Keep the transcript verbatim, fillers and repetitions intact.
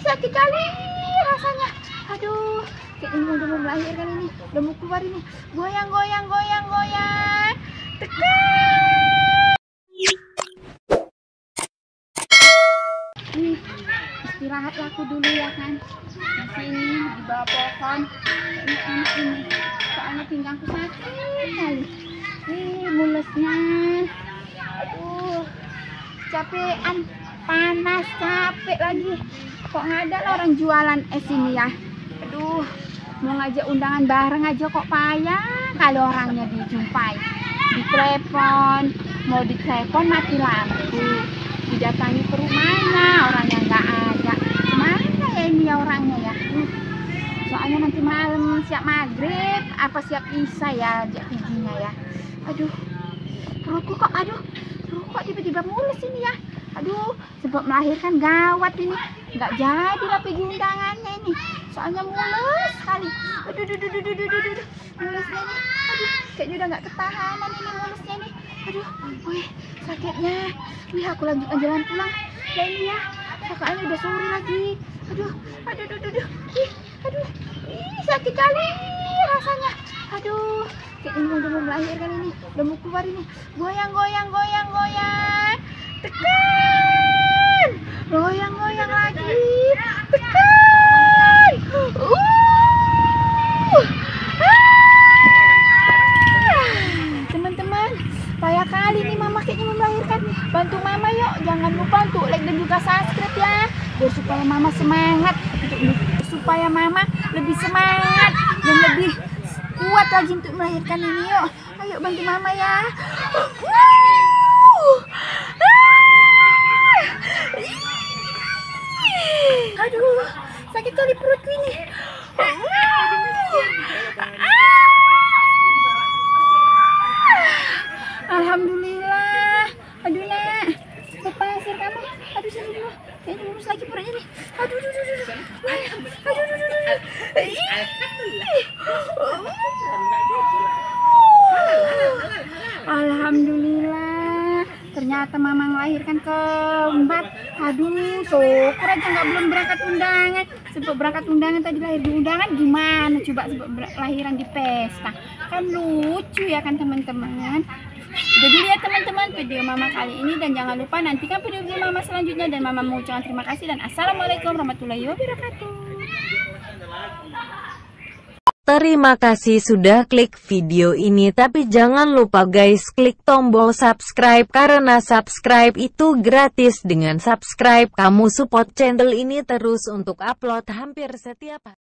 sakit kali rasanya. Aduh, kayak ini udah mau melahirkan ini, udah mau keluar ini. Goyang, goyang, goyang, goyang. Tekan. Nih, istirahat aku dulu ya kan. Di sini di bawah pohon. Ini enak ini. Soalnya pinggangku sakit kali. Nih, mulusnya. Aduh, capean, panas, capek lagi. Kok nggak ada lah orang jualan es ini ya. Aduh, mau ngajak undangan bareng aja kok payah kalau orangnya dijumpai. Di telepon, mau di telepon mati lampu. Didatangi ke rumahnya, orangnya nggak ada. Mana ya ini ya orangnya ya. Uh, soalnya nanti malam siap maghrib, apa siap isya ya, jak pijinya ya. Aduh, perutku kok, aduh, perutku kok tiba-tiba mulus ini ya. Aduh, sebab melahirkan gawat ini. Nggak jadi lah pergi undangannya ini. Soalnya mulus sekali. Aduh, aduh, aduh, aduh, aduh, aduh. Mulusnya ini. Aduh, kayaknya udah nggak ketahanan ini mulusnya ini. Aduh, wih, sakitnya. Wih, aku lanjutkan jalan pulang. Ya ini ya. Kakaknya udah sore lagi. Aduh, aduh, aduh, aduh. Ih, aduh. Ih, sakit kali rasanya. Aduh, kayak ini udah mau melahirkan ini. Udah mau keluar ini. Goyang, goyang, goyang, goyang. Tekan. Goyang, goyang lagi. Tekan. Uh. Teman-teman, payah kali nih mama kayaknya mau melahirkan. Bantu mama yuk. Jangan lupa untuk like dan juga subscribe ya. Biar supaya mama semangat. Supaya mama lebih semangat dan lebih kuat lagi untuk melahirkan ini yuk. Ayo bantu mama ya. Aduh, sakit kali perutku ini. Alhamdulillah. Aduh nak, lepaskan kamu. Aduh sini dulu. Kayaknya lurus lagi perutnya nih. Aduh, aduh, aduh, aduh. Aduh, aduh, aduh, aduh. Alhamdulillah. Ternyata mama melahirkan keempat. Aduh, syukur aja nggak belum berangkat undangan. Sebab berangkat undangan tadi lahir di undangan gimana coba sebab lahiran di pesta. Kan lucu ya kan teman-teman. Udah dulu ya teman-teman video mama kali ini, dan jangan lupa nantikan video-video mama selanjutnya, dan mama mengucapkan terima kasih dan assalamualaikum warahmatullahi wabarakatuh. Terima kasih sudah klik video ini, tapi jangan lupa guys klik tombol subscribe karena subscribe itu gratis. Dengan subscribe kamu support channel ini terus untuk upload hampir setiap hari.